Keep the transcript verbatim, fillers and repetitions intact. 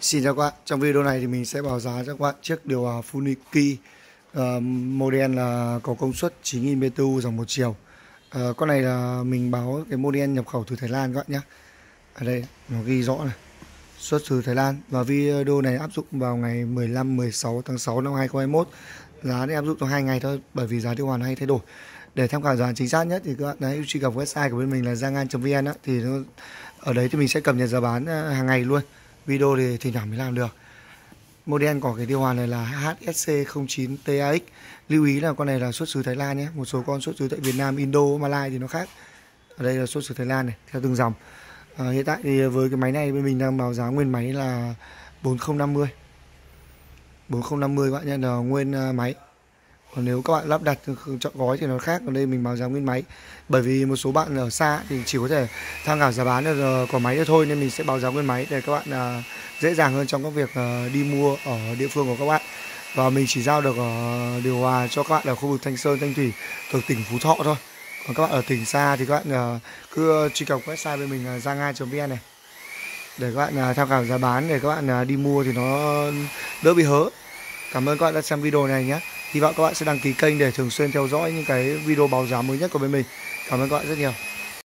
Xin chào các bạn, trong video này thì mình sẽ báo giá cho các bạn chiếc điều hòa Funiki uh, model là có công suất chín nghìn bê tê u dòng một chiều. Uh, con này là mình báo cái model nhập khẩu từ Thái Lan các bạn nhé. Ở đây nó ghi rõ này, xuất xứ Thái Lan, và video này áp dụng vào ngày mười lăm mười sáu tháng sáu năm hai nghìn không trăm hai mươi mốt. Giá thì áp dụng trong hai ngày thôi, bởi vì giá điều hòa nó hay thay đổi. Để tham khảo giá chính xác nhất thì các bạn hãy truy cập website của bên mình là giang an chấm vn á, thì nó, ở đấy thì mình sẽ cập nhật giá bán hàng ngày luôn. Video thì thỉnh thoảng mới làm được. Model của cái điều hòa này là hát ét xê không chín T A X. Lưu ý là con này là xuất xứ Thái Lan nhé. Một số con xuất xứ tại Việt Nam, Indo, Malai thì nó khác. Ở đây là xuất xứ Thái Lan này, theo từng dòng. À, hiện tại thì với cái máy này bên mình đang báo giá nguyên máy là bốn nghìn năm mươi. bốn nghìn năm mươi các bạn nhé, là nguyên máy. Còn nếu các bạn lắp đặt chọn gói thì nó khác. Còn đây mình báo giá nguyên máy. Bởi vì một số bạn ở xa thì chỉ có thể tham khảo giá bán được của máy được thôi, nên mình sẽ báo giá nguyên máy để các bạn uh, dễ dàng hơn trong các việc uh, đi mua ở địa phương của các bạn. Và mình chỉ giao được uh, điều hòa cho các bạn ở khu vực Thanh Sơn, Thanh Thủy thuộc tỉnh Phú Thọ thôi. Còn các bạn ở tỉnh xa thì các bạn uh, cứ truy cập website bên mình là giang an chấm vn này để các bạn uh, tham khảo giá bán, để các bạn uh, đi mua thì nó đỡ bị hớ. Cảm ơn các bạn đã xem video này nhé. Hy vọng các bạn sẽ đăng ký kênh để thường xuyên theo dõi những cái video báo giá mới nhất của bên mình. Cảm ơn các bạn rất nhiều.